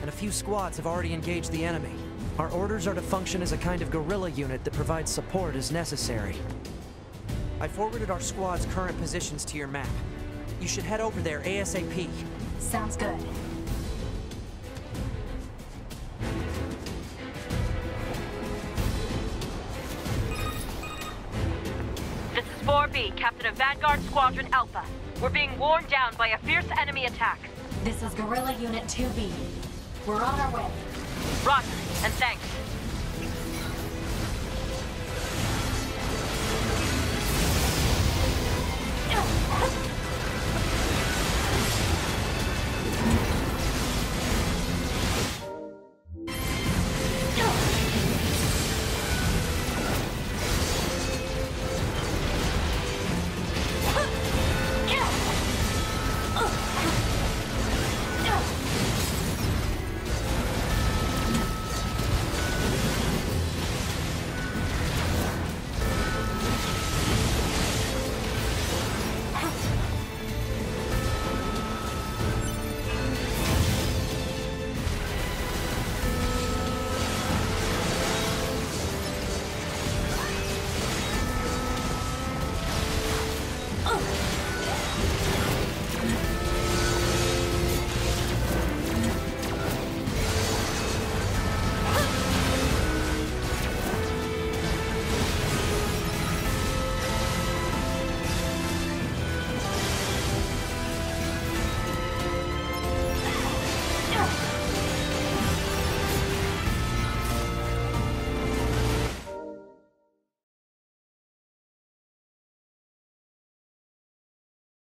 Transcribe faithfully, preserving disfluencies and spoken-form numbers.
and a few squads have already engaged the enemy. Our orders are to function as a kind of guerrilla unit that provides support as necessary. I forwarded our squad's current positions to your map. You should head over there ASAP. Sounds good. This is four B, Captain of Vanguard Squadron Alpha. We're being worn down by a fierce enemy attack. This is Guerrilla Unit two B. We're on our way. Roger, and thanks.